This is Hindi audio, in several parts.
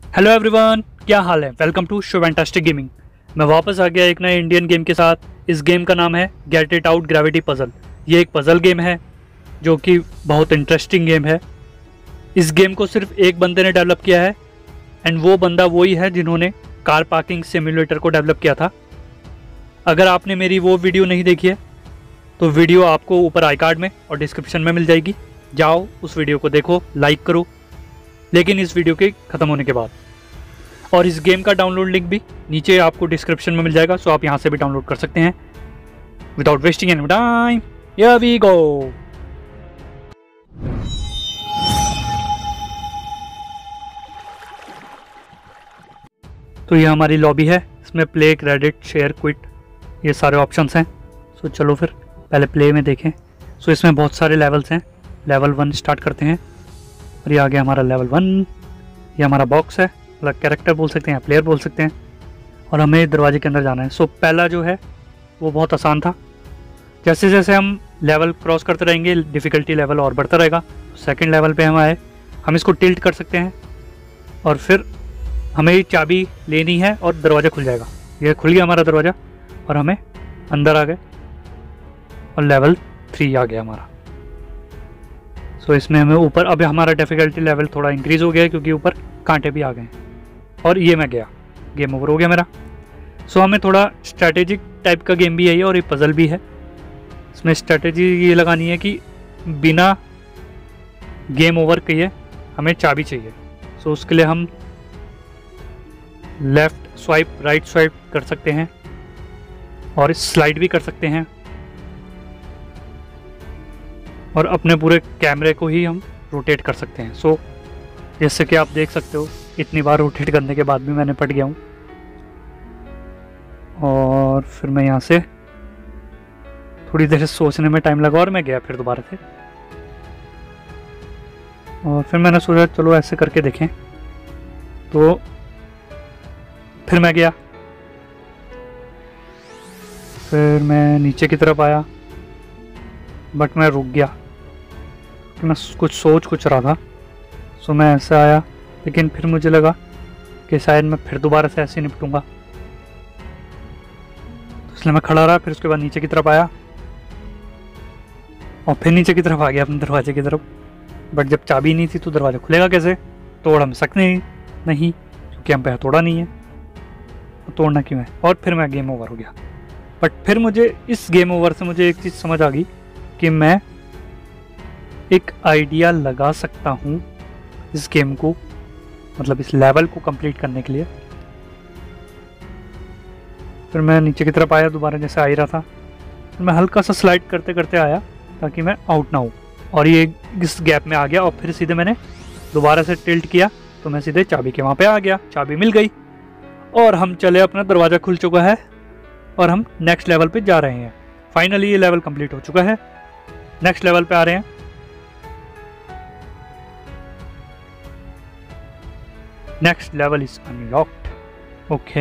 हेलो एवरीवन, क्या हाल है। Welcome to show fantastic gaming. मैं वापस आ गया एक नए इंडियन गेम के साथ। इस गेम का नाम है get it out gravity puzzle. ये एक पजल गेम है जो कि बहुत इंटरेस्टिंग गेम है। इस गेम को सिर्फ एक बंदे ने डेवलप किया है एंड वो बंदा वही है जिन्होंने कार पार्किंग सिम्युलेटर को डेवलप किया था। अगर आपने मेरी वो वीडियो नहीं देखी है तो वीडियो आपको ऊपर आई कार्ड में और डिस्क्रिप्शन में मिल जाएगी। जाओ उस वीडियो को देखो, लाइक करो, लेकिन इस वीडियो के ख़त्म होने के बाद। और इस गेम का डाउनलोड लिंक भी नीचे आपको डिस्क्रिप्शन में मिल जाएगा, सो आप यहाँ से भी डाउनलोड कर सकते हैं। Without wasting any time, here we go. तो ये हमारी लॉबी है, इसमें प्ले, क्रेडिट, शेयर, क्विट, ये सारे ऑप्शंस हैं। सो चलो फिर पहले प्ले में देखें। सो इसमें बहुत सारे लेवल्स हैं। लेवल 1 स्टार्ट करते हैं और ये आ गया हमारा लेवल 1। ये हमारा बॉक्स है, मतलब कैरेक्टर बोल सकते हैं, प्लेयर बोल सकते हैं, और हमें दरवाजे के अंदर जाना है। सो पहला जो है वो बहुत आसान था। जैसे जैसे हम लेवल क्रॉस करते रहेंगे डिफ़िकल्टी लेवल और बढ़ता रहेगा। सेकंड लेवल पे हम आए, हम इसको टिल्ट कर सकते हैं और फिर हमें चाबी लेनी है और दरवाज़ा खुल जाएगा। ये खुल गया हमारा दरवाज़ा और हमें अंदर आ गए और लेवल 3 आ गया हमारा। सो इसमें हमें ऊपर, अब हमारा डिफ़िकल्टी लेवल थोड़ा इंक्रीज़ हो गया है क्योंकि ऊपर कांटे भी आ गए हैं। और ये मैं गया, गेम ओवर हो गया मेरा। सो हमें थोड़ा स्ट्रैटेजिक टाइप का गेम भी है ये, और ये पज़ल भी है। इसमें स्ट्रैटेजी ये लगानी है कि बिना गेम ओवर किए हमें चाबी चाहिए। सो उसके लिए हम लेफ़्ट स्वाइप, राइट स्वाइप कर सकते हैं और स्लाइड भी कर सकते हैं, और अपने पूरे कैमरे को ही हम रोटेट कर सकते हैं। सो जैसे कि आप देख सकते हो, इतनी बार रोटेट करने के बाद भी मैंने पट गया हूँ। और फिर मैं यहाँ से थोड़ी देर सोचने में टाइम लगा और मैं गया फिर दोबारा से। और फिर मैंने सोचा चलो ऐसे करके देखें, तो फिर मैं गया। फिर मैं नीचे की तरफ आया बट मैं रुक गया, मैं कुछ सोच रहा था। सो मैं ऐसे आया, लेकिन फिर मुझे लगा कि शायद मैं फिर दोबारा से ऐसे निपटूंगा, तो इसलिए मैं खड़ा रहा। फिर उसके बाद नीचे की तरफ आया और फिर नीचे की तरफ आ गया अपने दरवाजे की तरफ। बट जब चाबी नहीं थी तो दरवाज़ा खुलेगा कैसे? तोड़ हम सकते नहीं क्योंकि हम पे हथौड़ा नहीं है, तो तोड़ना क्यों है? और फिर मैं गेम ओवर हो गया। बट फिर मुझे इस गेम ओवर से मुझे एक चीज़ समझ आ गई कि मैं एक आइडिया लगा सकता हूँ इस गेम को, मतलब इस लेवल को कंप्लीट करने के लिए। फिर मैं नीचे की तरफ आया दोबारा, जैसे आ ही रहा था। फिर मैं हल्का सा स्लाइड करते करते आया ताकि मैं आउट ना हूँ, और ये इस गैप में आ गया। और फिर सीधे मैंने दोबारा से टिल्ट किया तो मैं सीधे चाबी के वहाँ पे आ गया, चाबी मिल गई और हम चले, अपना दरवाज़ा खुल चुका है और हम नेक्स्ट लेवल पे जा रहे हैं। फाइनली ये लेवल कंप्लीट हो चुका है। नेक्स्ट लेवल पे आ रहे हैं। Next level is unlocked. Okay,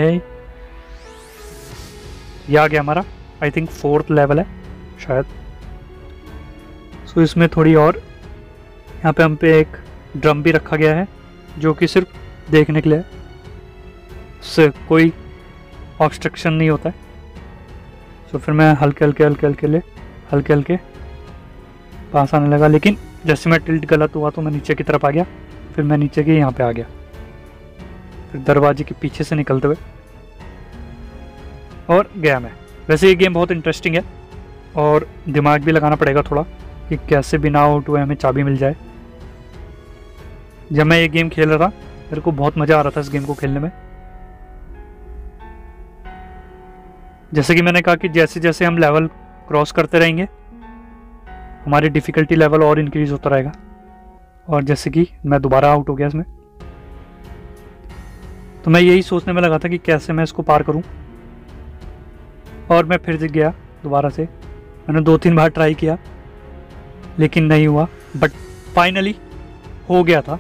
ये आ गया हमारा, आई थिंक 4th लेवल है शायद। सो इसमें थोड़ी और, यहाँ पे हम पे एक ड्रम भी रखा गया है जो कि सिर्फ देखने के लिए है, उससे कोई ऑब्स्ट्रक्शन नहीं होता है। सो फिर मैं हल्के हल्के पास आने लगा, लेकिन जैसे मैं टिल्ट गलत हुआ तो मैं नीचे की तरफ आ गया। फिर मैं नीचे के यहाँ पे आ गया, फिर दरवाजे के पीछे से निकलते हुए और गया मैं। वैसे ये गेम बहुत इंटरेस्टिंग है और दिमाग भी लगाना पड़ेगा थोड़ा कि कैसे बिना आउट हुए हमें चाबी मिल जाए। जब मैं ये गेम खेल रहा था मेरे को बहुत मज़ा आ रहा था इस गेम को खेलने में। जैसे कि मैंने कहा कि जैसे जैसे हम लेवल क्रॉस करते रहेंगे हमारी डिफ़िकल्टी लेवल और इंक्रीज़ होता रहेगा। और जैसे कि मैं दोबारा आउट हो गया इसमें, तो मैं यही सोचने में लगा था कि कैसे मैं इसको पार करूं, और मैं फिर जीत गया दोबारा से। मैंने 2-3 बार ट्राई किया लेकिन नहीं हुआ, बट फाइनली हो गया था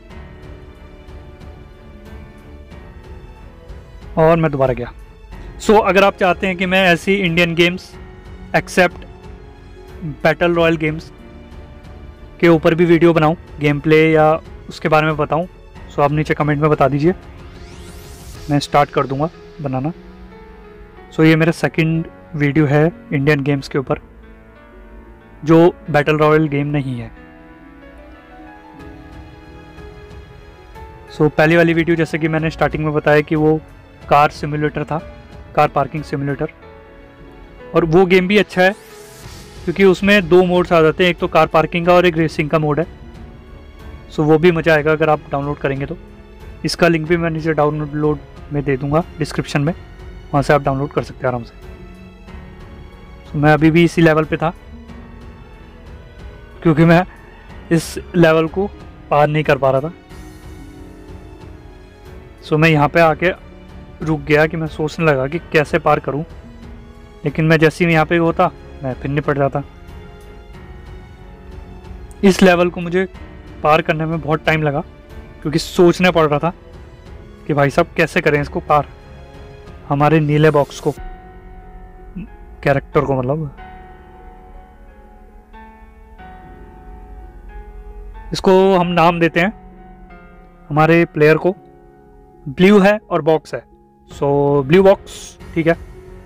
और मैं दोबारा गया। सो अगर आप चाहते हैं कि मैं ऐसी Indian games except battle royale games के ऊपर भी वीडियो बनाऊं, गेम प्ले या उसके बारे में बताऊं, सो आप नीचे कमेंट में बता दीजिए, मैं स्टार्ट कर दूंगा बनाना। सो ये मेरा सेकंड वीडियो है इंडियन गेम्स के ऊपर, जो बैटल रॉयल गेम नहीं है। सो पहली वाली वीडियो जैसे कि मैंने स्टार्टिंग में बताया कि वो कार सिमुलेटर था, कार पार्किंग सिमुलेटर, और वो गेम भी अच्छा है क्योंकि उसमें 2 मोड्स आ जाते हैं, एक तो कार पार्किंग का और एक रेसिंग का मोड है। सो वो भी मज़ा आएगा अगर आप डाउनलोड करेंगे तो। इसका लिंक भी मैं नीचे डाउनलोड में दे दूंगा डिस्क्रिप्शन में, वहाँ से आप डाउनलोड कर सकते हैं आराम से। सो मैं अभी भी इसी लेवल पे था क्योंकि मैं इस लेवल को पार नहीं कर पा रहा था। सो मैं यहाँ पे आके रुक गया कि मैं सोचने लगा कि कैसे पार करूँ, लेकिन मैं जैसे ही यहाँ पे होता मैं फिर निपट जाता। इस लेवल को मुझे पार करने में बहुत टाइम लगा क्योंकि सोचना पड़ रहा था कि भाई साहब कैसे करें इसको पार, हमारे नीले बॉक्स को, कैरेक्टर को मतलब। इसको हम नाम देते हैं हमारे प्लेयर को, ब्लू है और बॉक्स है। सो ब्लू बॉक्स, ठीक है,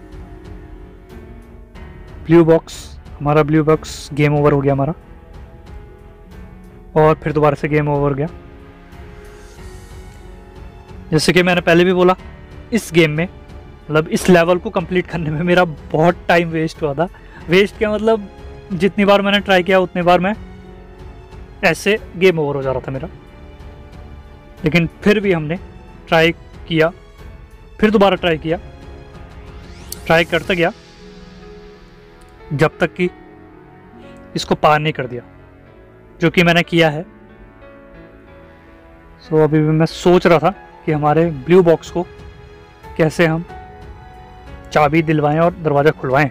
ब्लू बॉक्स, हमारा ब्लू बॉक्स गेम ओवर हो गया हमारा, और फिर दोबारा से गेम ओवर गया। जैसे कि मैंने पहले भी बोला, इस गेम में मतलब इस लेवल को कंप्लीट करने में मेरा बहुत टाइम वेस्ट हुआ था। वेस्ट क्या मतलब, जितनी बार मैंने ट्राई किया उतनी बार मैं ऐसे गेम ओवर हो जा रहा था मेरा। लेकिन फिर भी हमने ट्राई किया, फिर दोबारा ट्राई किया, ट्राई करता गया जब तक कि इसको पार नहीं कर दिया, जो कि मैंने किया है। सो अभी भी मैं सोच रहा था कि हमारे ब्लू बॉक्स को कैसे हम चाबी दिलवाएं और दरवाज़ा खुलवाएं।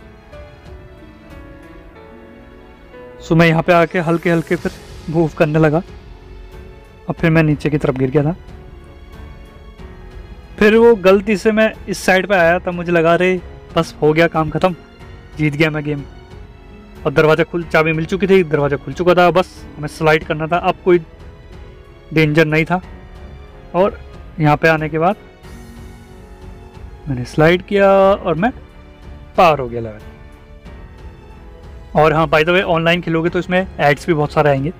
सो मैं यहाँ पे आके हल्के हल्के फिर मूव करने लगा, और फिर मैं नीचे की तरफ गिर गया था। फिर वो गलती से मैं इस साइड पे आया, तब मुझे लगा रे बस हो गया काम ख़त्म, जीत गया मैं गेम, और दरवाज़ा चाबी मिल चुकी थी, दरवाज़ा खुल चुका था, बस हमें स्लाइड करना था, अब कोई डेंजर नहीं था। और यहाँ पे आने के बाद मैंने स्लाइड किया और मैं पार हो गया लेवल। और हाँ, बाय द वे ऑनलाइन खेलोगे तो इसमें एड्स भी बहुत सारे आएंगे।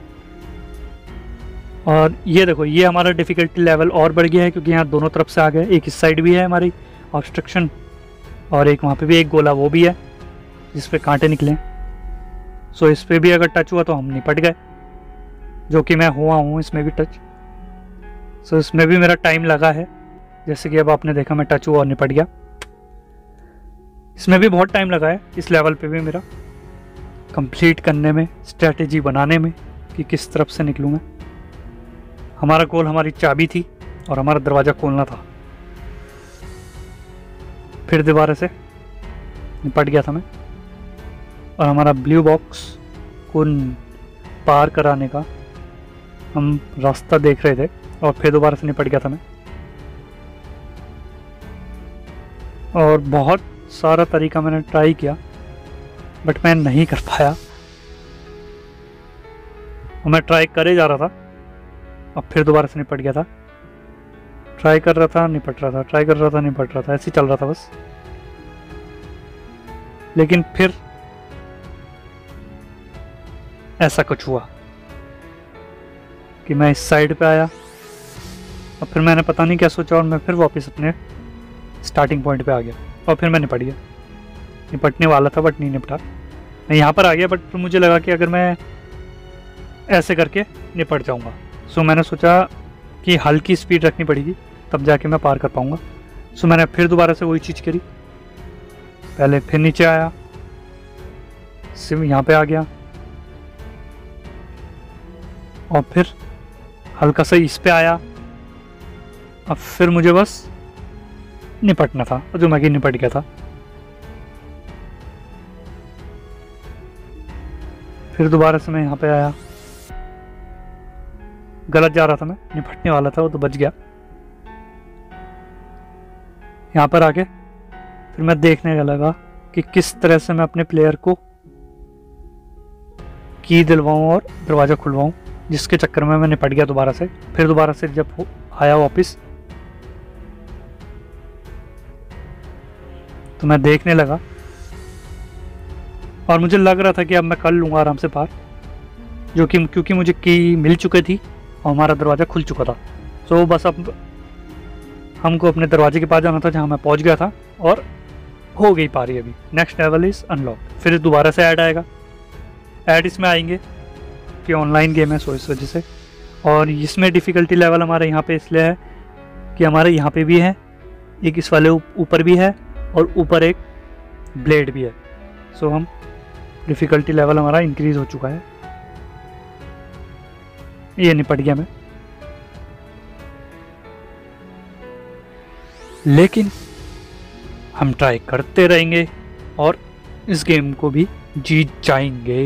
और ये देखो, ये हमारा डिफ़िकल्टी लेवल और बढ़ गया है क्योंकि यहाँ दोनों तरफ से आ गए, एक इस साइड भी है हमारी ऑब्स्ट्रक्शन, और एक वहाँ पे भी एक गोला वो भी है जिस पे कांटे निकले। सो इस पे भी अगर टच हुआ तो हम निपट गए, जो कि मैं हुआ हूँ इसमें भी टच। सो इसमें भी मेरा टाइम लगा है, जैसे कि अब आपने देखा मैं टच हुआ और निपट गया। इसमें भी बहुत टाइम लगा है, इस लेवल पे भी मेरा कंप्लीट करने में, स्ट्रेटेजी बनाने में कि किस तरफ से निकलूँ मैं। हमारा गोल हमारी चाबी थी और हमारा दरवाज़ा खोलना था। फिर दोबारा से निपट गया था मैं, और हमारा ब्लू बॉक्स को पार कराने का हम रास्ता देख रहे थे, और फिर दोबारा से निपट गया था मैं। और बहुत सारा तरीका मैंने ट्राई किया बट मैं नहीं कर पाया, और मैं ट्राई करे जा रहा था और फिर दोबारा से निपट गया था। ट्राई कर रहा था, निपट रहा था, ट्राई कर रहा था, निपट रहा था, ऐसे ही चल रहा था बस। लेकिन फिर ऐसा कुछ हुआ कि मैं इस साइड पे आया, और फिर मैंने पता नहीं क्या सोचा और मैं फिर वापस अपने स्टार्टिंग पॉइंट पे आ गया, और फिर मैं निपट गया। निपटने वाला था बट नहीं निपटा। मैं यहाँ पर आ गया, बट फिर मुझे लगा कि अगर मैं ऐसे करके निपट जाऊँगा, सो मैंने सोचा कि हल्की स्पीड रखनी पड़ेगी तब जाके मैं पार कर पाऊँगा। सो मैंने फिर दोबारा से वही चीज़ करी, पहले फिर नीचे आया, सिर्फ यहाँ पे आ गया, और फिर हल्का सा इस पे आया। अब फिर मुझे बस निपटना था, जो मैं कि निपट गया था। फिर दोबारा से मैं यहाँ पे आया, गलत जा रहा था मैं, निपटने वाला था वो तो बच गया। यहाँ पर आके फिर मैं देखने लगा कि किस तरह से मैं अपने प्लेयर को की दिलवाऊँ और दरवाज़ा खुलवाऊँ, जिसके चक्कर में मैं निपट गया दोबारा से। फिर दोबारा से जब आया वापस तो मैं देखने लगा और मुझे लग रहा था कि अब मैं कर लूँगा आराम से पार, जो कि क्योंकि मुझे की मिल चुकी थी और हमारा दरवाज़ा खुल चुका था। तो बस अब हमको अपने दरवाजे के पास जाना था जहाँ मैं पहुँच गया था और हो गई पारी। अभी नेक्स्ट लेवल इज़ अनलॉक। फिर दोबारा से ऐड आएगा, ऐड इसमें आएंगे कि ऑनलाइन गेम है सो इस वजह से। और इसमें डिफ़िकल्टी लेवल हमारे यहाँ पे इसलिए है कि हमारे यहाँ पे भी है एक, इस वाले ऊपर भी है और ऊपर एक ब्लेड भी है। सो हम डिफ़िकल्टी लेवल हमारा इंक्रीज़ हो चुका है। ये निपट गया मैं, लेकिन हम ट्राई करते रहेंगे और इस गेम को भी जीत जाएंगे।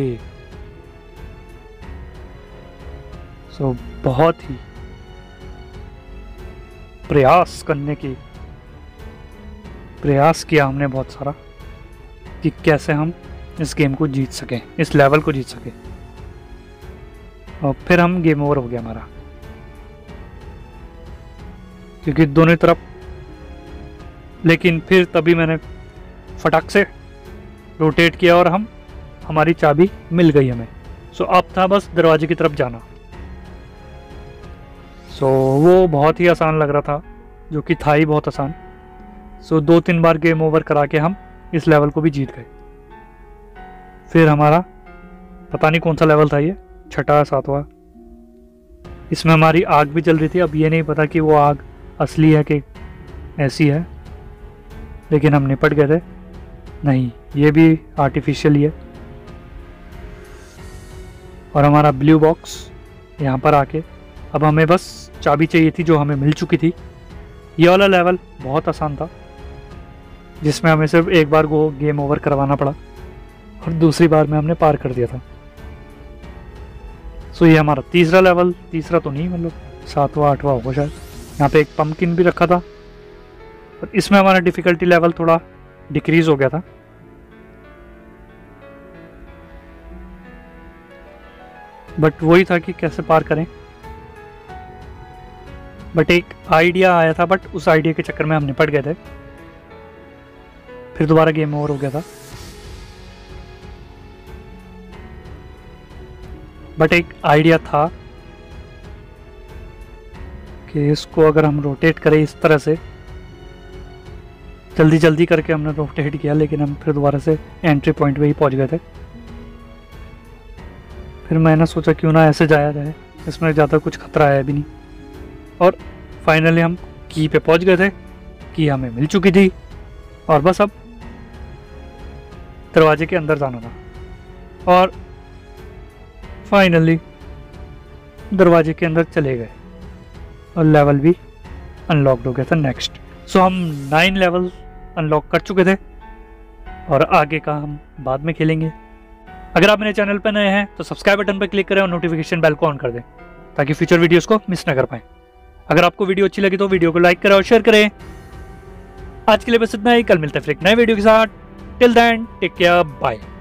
सो बहुत ही प्रयास किया हमने बहुत सारा कि कैसे हम इस गेम को जीत सकें, इस लेवल को जीत सकें। और फिर हम गेम ओवर हो गया हमारा, क्योंकि दोनों तरफ। लेकिन फिर तभी मैंने फटाक से रोटेट किया और हमारी चाबी मिल गई हमें। सो अब था बस दरवाजे की तरफ जाना। सो वो बहुत ही आसान लग रहा था, जो कि था ही बहुत आसान। सो 2-3 बार गेम ओवर करा के हम इस लेवल को भी जीत गए। फिर हमारा पता नहीं कौन सा लेवल था, ये 6वां 7वां। इसमें हमारी आग भी जल रही थी। अब ये नहीं पता कि वो आग असली है कि ऐसी है, लेकिन हम निपट गए थे। नहीं, ये भी आर्टिफिशियल ही है। और हमारा ब्लू बॉक्स यहाँ पर आके अब हमें बस चाबी चाहिए थी, जो हमें मिल चुकी थी। ये वाला लेवल बहुत आसान था, जिसमें हमें सिर्फ एक बार वो गेम ओवर करवाना पड़ा और दूसरी बार में हमने पार कर दिया था। सो ये हमारा तीसरा लेवल, तीसरा तो नहीं मतलब 7वां 8वां होगा शायद। यहाँ पे एक पंपकिन भी रखा था और इसमें हमारा डिफ़िकल्टी लेवल थोड़ा डिक्रीज हो गया था। बट वही था कि कैसे पार करें। बट एक आइडिया आया था, बट उस आइडिया के चक्कर में हम निपट गए थे। फिर दोबारा गेम ओवर हो गया था। बट एक आइडिया था कि इसको अगर हम रोटेट करें इस तरह से, जल्दी जल्दी करके हमने रोटेट किया, लेकिन हम फिर दोबारा से एंट्री पॉइंट पे ही पहुंच गए थे। फिर मैंने सोचा क्यों ना ऐसे जाया जाए, इसमें ज़्यादा कुछ खतरा है भी नहीं। और फाइनली हम की पे पहुंच गए थे। की हमें मिल चुकी थी और बस अब दरवाजे के अंदर जाना था। और फाइनली दरवाजे के अंदर चले गए और लेवल भी अनलॉक्ड हो गया था नेक्स्ट। सो हम 9 लेवल अनलॉक कर चुके थे और आगे का हम बाद में खेलेंगे। अगर आप मेरे चैनल पर नए हैं तो सब्सक्राइब बटन पर क्लिक करें और नोटिफिकेशन बेल को ऑन कर दें, ताकि फ्यूचर वीडियोस को मिस ना कर पाएं। अगर आपको वीडियो अच्छी लगी तो वीडियो को लाइक करें और शेयर करें। आज के लिए बस इतना ही, कल मिलते हैं फिर एक नए वीडियो के साथ। Till then take care, bye.